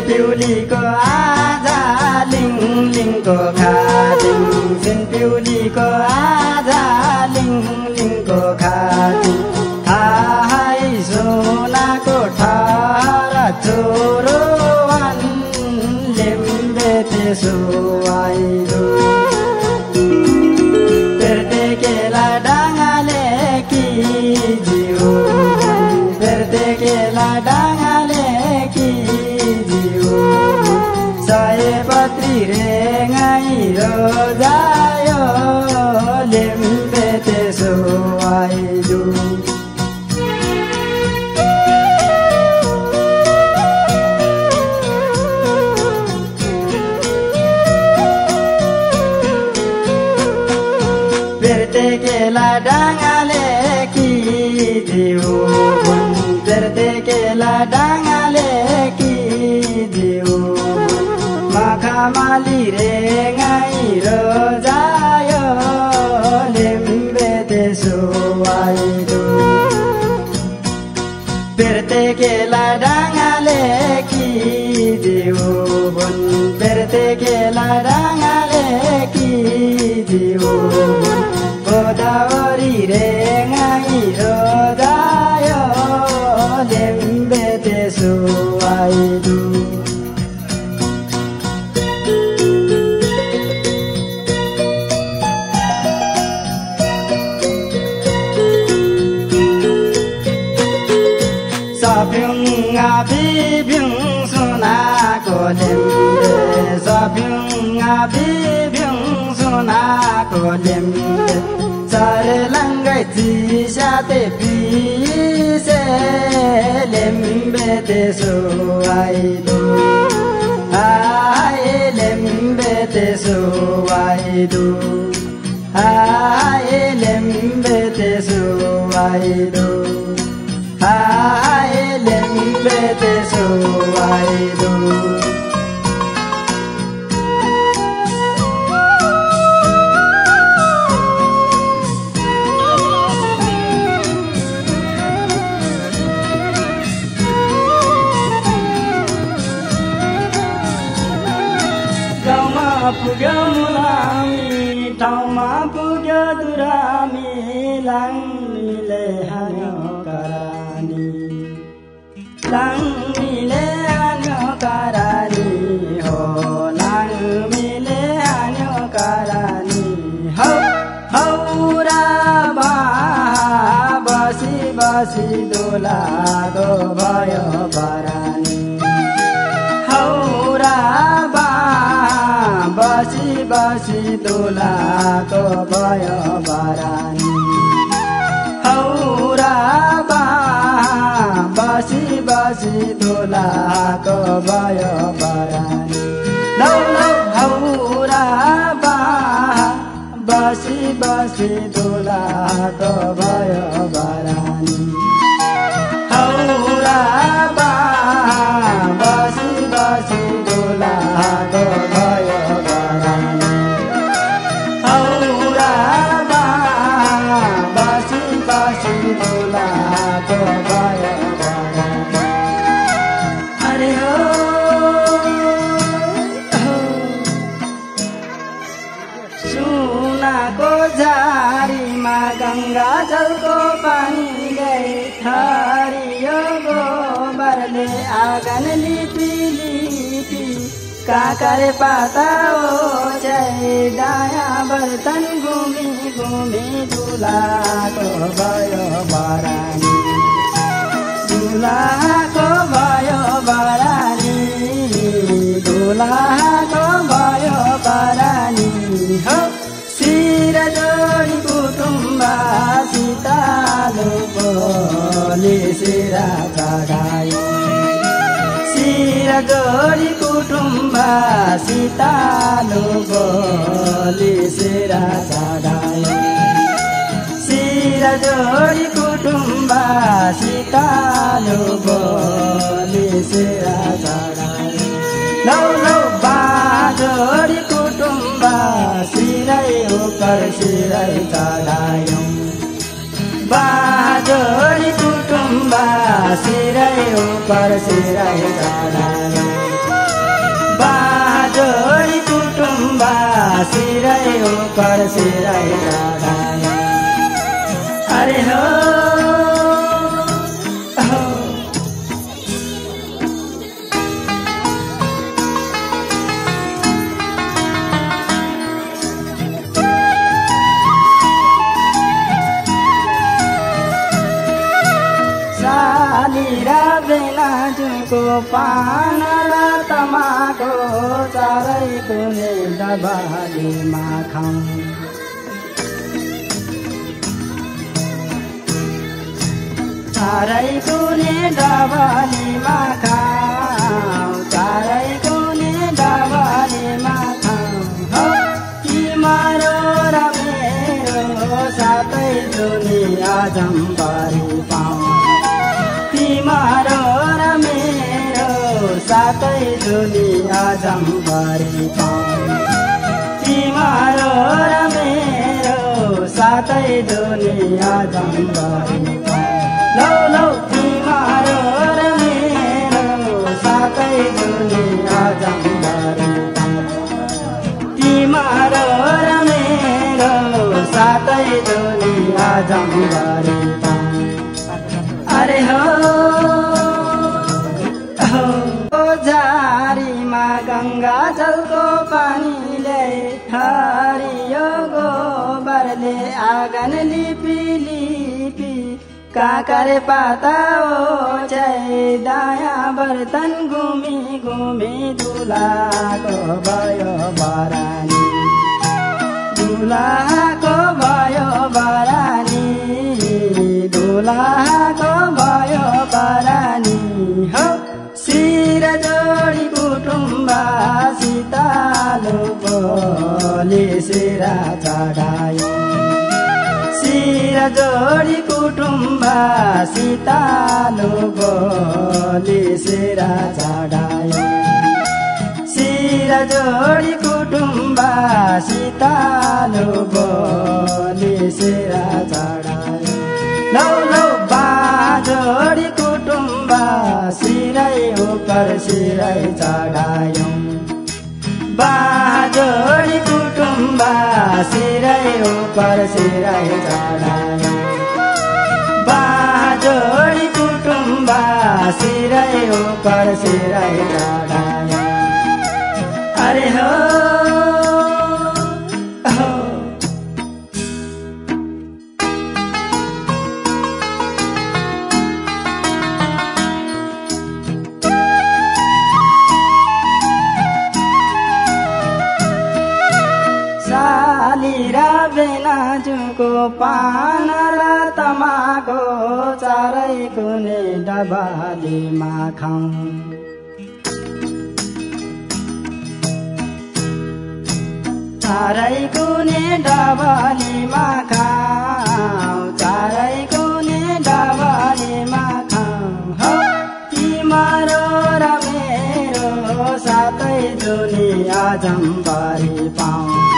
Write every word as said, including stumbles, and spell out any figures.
सिन्पिउलीको आजा लिङ लिङको खादिङ सिन्पिउलीको आजा लिङ लिङको खादिङ आहाई सोनाको ठहर चोरो लिम्बे त्यसो आइदो पेर्ते केला डाङ्गाले कि जिउ पेर्ते केला डाङ्गाले कि जिउ सयपत्री रेङ्गाइ रोजायो लिम्बे त्यसो आइदो पेर्ते केला डाङ्गाले कि जिउ पेर्ते केला डाङ्गाले कि जिउ मखमली रेङ्गाइ रोजायो लिम्बे त्यसो आइदो पेर्ते केला डाङ्गाले कि जिउ पेर्ते केला डाङ्गाले कि जिउ गोदावरी रेङ्गाइ रोजायो लिम्बे त्यसो आइदो सफ्युङ्गा बिभ्युङ सुनाको लिम्बे सफ्युङ्गा बिभ्युङ सुनाको लिम्बे सरलङ्गै चिसाते पिसे लिम्बे त्यसो आइदो आए लिम्बे त्यसो आइदो आए लिम्बे त्यसो आइदो आए लिम्बे त्यसो आइदो पुग्यो मुलामी ठाउँमा पुग्यो दुरामी लाङले हान्यो करानी लाङले हान्यो करानी हो लाङले हान्यो करानी हौ हौरा बा बसी बसी दोलागो भयो बरानी हौरा बा बसी बसी दोलाको भयो बरानी हौरा बा बसी बसी दोलाको भयो बरानी लौ लौ हौरा बा बसी बसी दोलाको भयो बरानी हौरा बा बसी बसी दोलाको भयो बरानी हौरा बा बसी बसी दोलाको भयो बरानी अरे हो सुनाको झारीमा गङ्गा जलको पानी गए ठरियो गोबरले आँगन लिपि लिपि काकर पाता ओछ्याई दायाँ बर्तन घुमी घुमी दुलाको भयो बरानी दुलाको भयो बरानी दुलाको भयो बरानी हो शिर जोडी कुटुम्बा सीतालु बोली शिरा चढायो शिर जोडी कुटुम्बा सीतालु बोली शिरा चढायो शिर जोडी कुटुम्बा सीतालु बोली शिरा चढायो लौ लौ बाजोडी कुटुम्बा शिरै उपर शिरै चढायो बाजोडी कुटुम्बा शिरै उपर शिरै चढायो सिरै उपर सिरै चढायो अरे हो साली र बेनाजुको पान र तमाको चारै कुने डबालीमा खाऊँ चारै कुने डबालीमा खाऊँ चारै कुने डबालीमा खाऊँ हो तिम्रो र मेरो सातै दुनिया जम्बरी पाऊँ तिम्रो र मेरो सातै दुनिया जम्बरी पाऊँ तिम्रो र मेरो सातै दुनिया जम्बरी पाऊँ लौ लौ तिम्रो र मेरो सातै दुनिया जम्बरी पाऊँ तिम्रो र मेरो सातै दुनिया जम्बरी पाऊँ अरे हो झारीमा गङ्गा जलको पानीले हरियो गोबरले आँगन लिपि लिपि काकर पाता ओछ्याई दायाँ बर्तन घुमी घुमी दुलाको भयो बरानी दुलाको भयो बरानी दुलाको भयो बरानी हो शिर जोडी कुटुम्बा सीतालो बोली शिर चढायो शिर जोडी कुटुम्बा सीतालो बोली शिर चढायो शिर जोडी कुटुम्बा सीतालो बोली शिर चढायो लौ लौ बाजोडी कुटुम्बा सिरै उपर सिरै चढायौं बाजोडी कुटुम्बा सिरै उपर सिरै चढायौं बाजोडी कुटुम्बा सिरै उपर सिरै चढायौं अरे हो साली र बेनाजुको पान र तमाको चारै कुने डबालीमा खाऊँ चारै कुने डबालीमा खाऊँ चारै कुने डबालीमा खाऊँ हो तिम्रो र मेरो सातै दुनिया जम्बरी पाऊँ